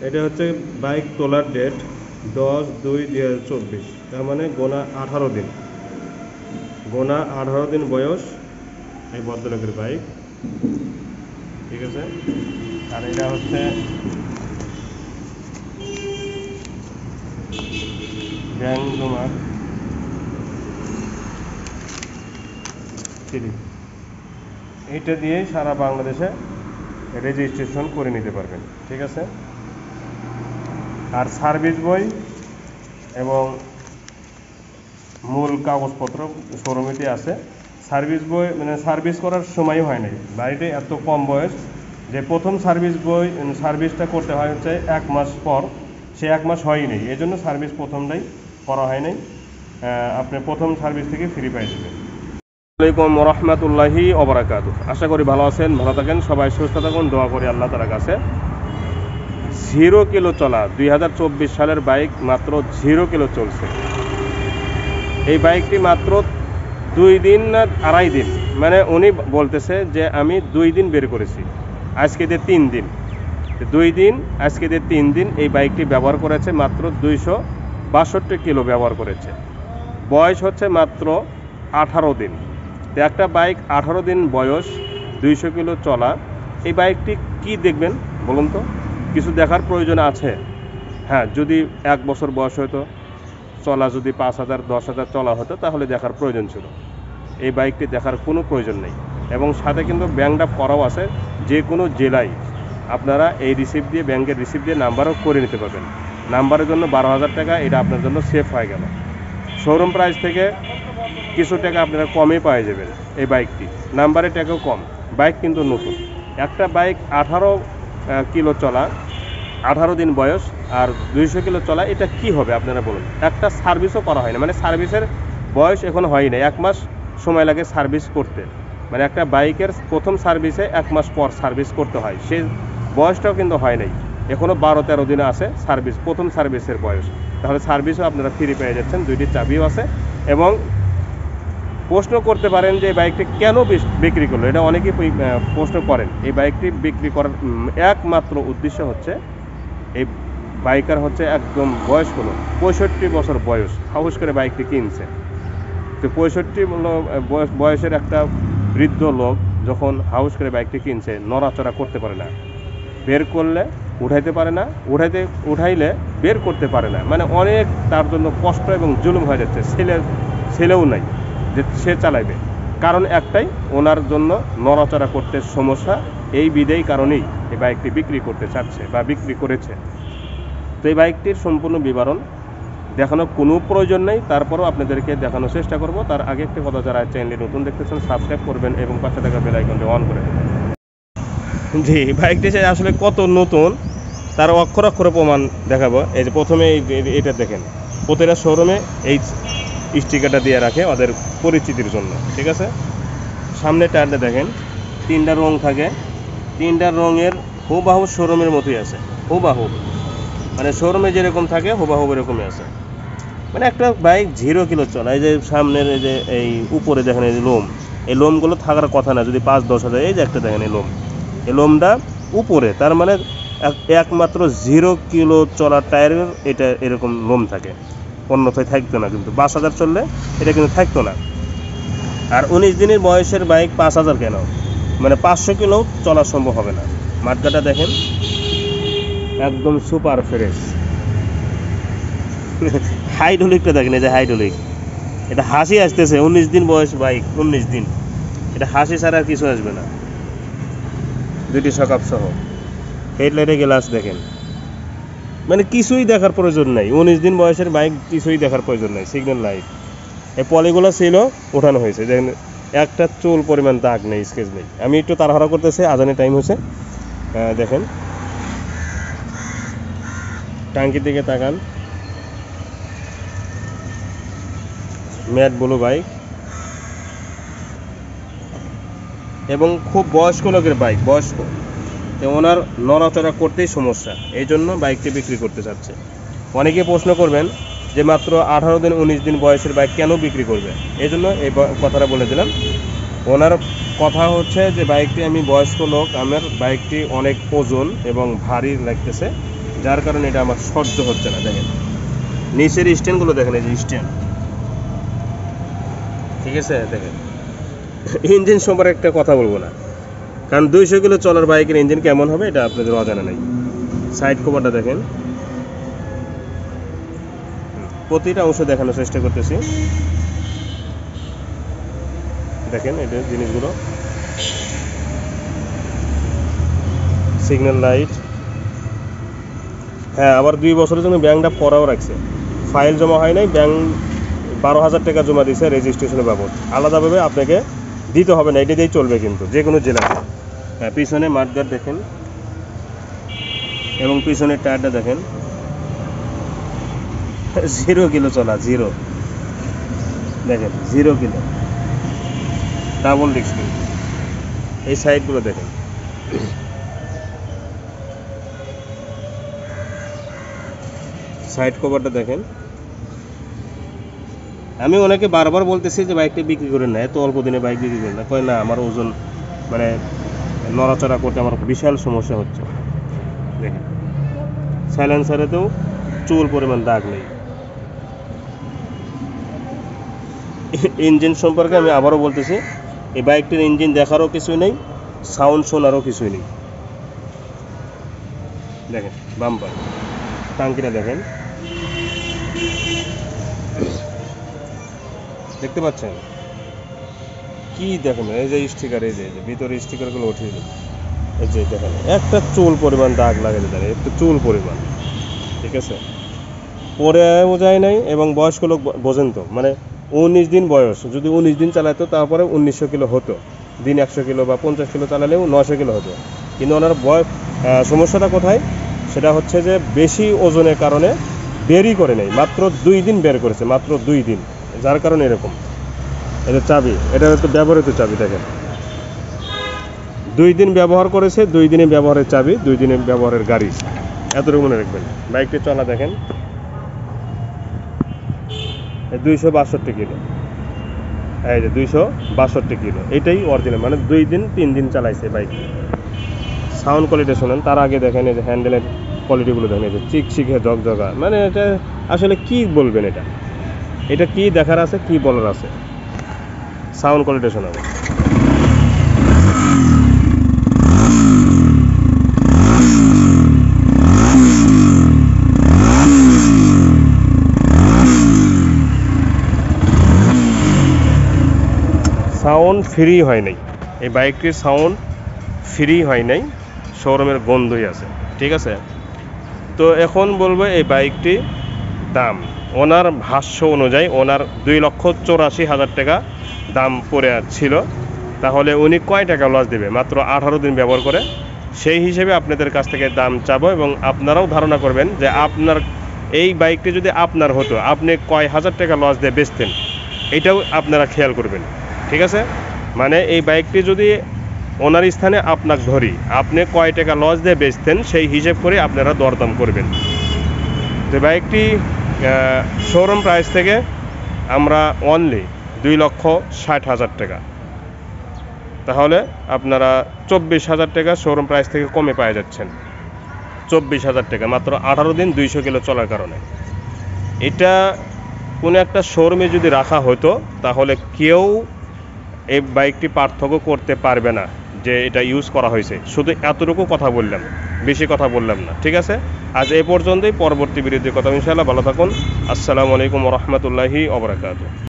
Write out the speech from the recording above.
এটা হচ্ছে বাইক তোলার ডেট 10/2/2024, তার মানে গোনা 18 দিন, গোনা 18 দিন বয়স এই ভদ্রলোকের বাইক, ঠিক আছে। আর এটা হচ্ছে ড্যাং 3, এইটা দিয়ে সারা বাংলাদেশে রেজিস্ট্রেশন করে নিতে পারবেন, ঠিক আছে। আর সার্ভিস বই এবং মূল কাগজপত্র শোরুমেতে আছে। সার্ভিস বই মানে সার্ভিস করার সময় হয় নাই, বাড়িতে এত কম বয়স যে প্রথম সার্ভিস বই সার্ভিসটা করতে হয় হচ্ছে 1 মাস পর, সে 1 মাস হয়নি, এই জন্য সার্ভিস প্রথমটাই করা হয় নাই। আপনি প্রথম সার্ভিস থেকে ফ্রি পাই দেবেন। আসসালামু আলাইকুম রহমতুল্লাহি ওবারাকাতুহু। আশা করি ভালো আছেন, ভালো থাকেন, সবাই সুস্থ থাকুন, দোয়া করি আল্লাহ তাআলার কাছে। 0 কিলো চলা 2024 সালের বাইক, মাত্র 0 কিলো চলছে। এই বাইকটি মাত্র 2 দিন না 2.5 দিন, মানে উনি বলতেছে যে আমি 2 দিন বের করেছি, আজকে দিয়ে 3 দিন, 2 দিন আজকে দিয়ে 3 দিন এই বাইকটি ব্যবহার করেছে, মাত্র 262 কিলো ব্যবহার করেছে। বয়স হচ্ছে মাত্র 18 দিন। তো একটা বাইক 18 দিন বয়স, 200 কিলো চলা, এই বাইকটি কি দেখবেন বলুন তো? কিছু দেখার প্রয়োজন আছে? হ্যাঁ, যদি 1 বছর বয়স হতো, চলা যদি 5,000 10,000 চলা হতো, তাহলে দেখার প্রয়োজন ছিল। এই বাইকটি দেখার কোনো প্রয়োজন নেই। এবং সাথে কিন্তু ব্যাংক ড্রাফট করাও আছে, যে কোনো জেলায় আপনারা এই রিসিপ্ট দিয়ে, ব্যাংকের রিসিপ্ট দিয়ে নাম্বারও করে নিতে পারবেন। নাম্বারের জন্য 12,000 টাকা, এটা আপনার জন্য সেফ হয়ে গেল। শোরুম প্রাইস থেকে কিছু টাকা আপনারা কমে পাওয়া যাবেন এই বাইকটি, নাম্বারের টাকাও কম, বাইক কিন্তু নতুন। একটা বাইক 18 কিলো চলা, 18 দিন বয়স আর 200 কিলো চলা, এটা কি হবে আপনারা বলুন? একটা সার্ভিসও করা হয় না, মানে সার্ভিসের বয়স এখন হয় না, 1 মাস সময় লাগে সার্ভিস করতে। মানে একটা বাইকের প্রথম সার্ভিসে 1 মাস পর সার্ভিস করতে হয়, সে বয়সটাও কিন্তু হয় নাই, এখনও 12-13 দিনে আছে সার্ভিস, প্রথম সার্ভিসের বয়স। তাহলে সার্ভিসও আপনারা ফ্রি পেয়ে যাচ্ছেন, 2টি চাবিও আছে। এবং প্রশ্ন করতে পারেন যে এই বাইকটি কেন বিক্রি করলো, এটা অনেকেই প্রশ্ন করেন। এই বাইকটি বিক্রি করার একমাত্র উদ্দেশ্য হচ্ছে, এই বাইকার হচ্ছে একদম বয়স হলো 65 বছর বয়স, সাহস করে বাইকটি কিনছে। তো 65 বয়সের একটা বৃদ্ধ লোক যখন হাউস করে বাইকটি কিনছে, নড়াচড়া করতে পারে না, বের করলে উঠাইতে পারে না, উঠাইলে বের করতে পারে না, মানে অনেক তার জন্য কষ্ট এবং জুলুম হয়ে যাচ্ছে। ছেলেও নাই যে সে চালাইবে, কারণ একটাই, ওনার জন্য নড়াচড়া করতে সমস্যা। এই বিধেই কারণেই এই বাইকটি বিক্রি করতে চাচ্ছে বা বিক্রি করেছে। তো এই বাইকটির সম্পূর্ণ বিবরণ দেখানোর কোনো প্রয়োজন নেই, তারপরও আপনাদেরকে দেখানোর চেষ্টা করব। তার আগে একটা কথা, যারা চ্যানেলটি নতুন দেখতেছেন সাবস্ক্রাইব করবেন এবং পাশে থাকা বেল আইকনটি অন করে দেবেন। জি, বাইকটি আসলে কত নতুন তার অক্ষর অক্ষরে প্রমাণ দেখাবো। এই যে প্রথমে এটা দেখেন, প্রতিটা শোরুমে এই স্টিকারটা দিয়ে রাখে ওদের পরিচিতির জন্য, ঠিক আছে। সামনে টায়ারটা দেখেন, 3টা রং থাকে, 3টা রঙের হুবাহু শোরুমের মতোই আছে, হুবাহু, মানে শোরুমে যেরকম থাকে হুবাহু এরকমই আছে। মানে একটা বাইক 0 কিলো চলা, এই যে সামনের এই যে এই উপরে দেখেন এই লোম, এই লোমগুলো থাকার কথা না, যদি 5-10 হাজার, এই যে একটা দেখেন এই লোমটা উপরে, তার মানে একমাত্র 0 কিলো চলা টায়ারের এটা এরকম লোম থাকে, অন্যথায় থাকতো না। কিন্তু 5,000 চললে এটা কিন্তু থাকতো না। আর 19 দিনের বয়সের বাইক 5,000 কেন, মানে 500 কিলো চলা সম্ভব হবে না। মাঠগাটা দেখেন একদম সুপার ফ্রেশ। হাইড্রোলিকটা দেখেন, এই যে হাইড্রোলিক, এটা হাসি আসতেছে, 19 দিন বয়স বাইক, 19 দিন, এটা হাসি ছাড়া আর কিছু আসবে না। 2টি সকাপ সহ হেডলাইটে গ্লাস দেখেন, মানে কিছুই দেখার প্রয়োজন নাই, 19 দিন বয়সের বাইক, কিছুই দেখার প্রয়োজন নাই। সিগন্যাল লাইট, এই পলিগুলো ছিল ওঠানো হয়েছে, দেখেন একটা চুল পরিমাণ দাগ নেই, স্কেচ নেই। আমি একটু তাড়াহুড়া করতেছি, আজানের টাইম হয়েছে। দেখেন টাঙ্কির দিকে তাকান, ম্যাট ব্লু বাইক এবং খুব বয়স্ক লোকের বাইক, বয়স্ক, ওনার নড়াচড়া করতেই সমস্যা, এই জন্য বাইকটি বিক্রি করতে চাচ্ছে। অনেকে প্রশ্ন করবেন যে মাত্র 18 দিন 19 দিন বয়সের বাইক কেন বিক্রি করবে, এই জন্য এই কথাটা বলে দিলাম। ওনার কথা হচ্ছে যে বাইকটি আমি বয়স্ক লোক, আমার বাইকটি অনেক ওজন এবং ভারী লাগতেছে, যার কারণে এটা আমার সহ্য হচ্ছে না। দেখেন নিচের স্ট্যান্ডগুলো দেখেন, এই যে স্ট্যান্ড, ঠিক আছে। দেখেন ইঞ্জিন সম্পর্কে একটা কথা বলবো না, কারণ 200 কিলো চলার বাইকের ইঞ্জিন কেমন হবে এটা আপনাদের অজানা নাই। সাইড কভারটা দেখেন, প্রতিটা অংশ দেখানোর চেষ্টা করতেছি। দেখেন এটা জিনিসগুলো, সিগন্যাল লাইট। হ্যাঁ, আবার 2 বছরের জন্য ব্যাংকটা পড়াও রাখছে, ফাইল জমা হয় নাই, ব্যাংক 12,000 টাকা জমা দিয়েছে রেজিস্ট্রেশনের বাবদ, আলাদাভাবে আপনাকে দিতে হবে না, এটা দিয়েই চলবে কিন্তু যে কোনো জেলাতে। হ্যাঁ, পিছনে মাঠগার্ড দেখেন এবং পিছনের টায়ারটা দেখেন, 0 কিলো চলা, 0 দেখেন, 0 কিলো, ডাবল ডিস্ক। এই সাইডগুলো দেখেন, সাইড কভারটা দেখেন। আমি ওনাকে বারবার বলতেছি যে বাইকটা বিক্রি করেন না, এত অল্প দিনে বাইক বিক্রি করেন না। কয় না, আমার ওজন মানে নড়াচড়া করতে আমার বিশাল সমস্যা হচ্ছে। দেখেন সাইলেন্সারেতেও চুল পরিমাণ দাগ নেই। ইঞ্জিন সম্পর্কে আমি আবারও বলতেছি, এই বাইকটির ইঞ্জিন দেখারও কিছুই নেই, সাউন্ড শোনারও কিছুই নেই। দেখেন বাম্পার, টাঙ্কিটা দেখেন, দেখতে পাচ্ছেন কি? দেখেন এই যে স্টিকার, এই যে ভিতরে স্টিকারগুলো উঠিয়ে দিন, এই যে দেখেন একটা চুল পরিমাণ দাগ লাগে, দেখেন একটু চুল পরিমাণ, ঠিক আছে। পরে বোঝায় নাই, এবং বয়স্ক লোক বোঝেন তো, মানে 19 দিন বয়স, যদি 19 দিন চালাতো তারপরে 1900 কিলো হতো, দিন 100 কিলো বা 50 কিলো চালালেও 900 কিলো হতো। কিন্তু ওনার সমস্যাটা কোথায়? সেটা হচ্ছে যে বেশি ওজনের কারণে বেরই করে নেই, মাত্র 2 দিন বের করেছে, মাত্র 2 দিন, যার কারণে এরকম। এটা চাবি, এটা হচ্ছে ব্যবহৃত চাবি, দেখেন 2 দিন ব্যবহার করেছে, 2 দিনের ব্যবহারের চাবি, 2 দিনের ব্যবহারের গাড়ি, এতটুকু মনে রাখবেন। বাইকটি চলা দেখেন 262 কিলো, এই যে 262 কিলো, এটাই অরিজিনাল, মানে 2 দিন 3 দিন চালাইছে বাইক। সাউন্ড কোয়ালিটি শোনেন, তার আগে দেখেন এই যে হ্যান্ডেলের কোয়ালিটিগুলো দেখেন, এই যে চিকচিকে ঝকঝকা, মানে এটা আসলে কি বলবেন, এটা কি দেখার আছে, কি বলার আছে? সাউন্ড কোয়ালিটি শোনাবে। সাউন্ড ফ্রি হয় নাই, এই বাইকটির সাউন্ড ফ্রি হয় নাই, শোরুমের গন্ধই আছে, ঠিক আছে। তো এখন বলবো এই বাইকটি দাম, ওনার ভাষ্য অনুযায়ী ওনার 2,84,000 টাকা দাম পড়ে ছিল, তাহলে উনি কয় টাকা লস দেবে মাত্র 18 দিন ব্যবহার করে? সেই হিসেবে আপনাদের কাছ থেকে দাম চাবো, এবং আপনারাও ধারণা করবেন যে আপনার এই বাইকটি যদি আপনার হতো আপনি কয় হাজার টাকা লস দিয়ে বেচতেন, এটাও আপনারা খেয়াল করবেন, ঠিক আছে। মানে এই বাইকটি যদি ওনার স্থানে আপনাকে ধরি, আপনি কয় টাকা লস দিয়ে বেচতেন সেই হিসেব করে আপনারা দরদাম করবেন। তো বাইকটি শোরুম প্রাইস থেকে আমরা অনলি 2,60,000 টাকা, তাহলে আপনারা 24,000 টাকা শোরুম প্রাইস থেকে কমে পেয়ে যাচ্ছেন। 24,000 টাকা মাত্র 18 দিন 200 কিলো চলার কারণে। এটা কোনো একটা শোরুমে যদি রাখা হতো তাহলে কেউ এই বাইকটি পার্থক্য করতে পারবে না যে এটা ইউজ করা হয়েছে। শুধু এতটুকু কথা বললাম, বেশি কথা বললাম না, ঠিক আছে। আজ এই পর্যন্তই, পরবর্তী ভিডিওতে কথা ইনশাআল্লাহ। ভালো থাকুন। আসসালামু আলাইকুম ওয়া রাহমাতুল্লাহি ওয়া বারাকাতুহু।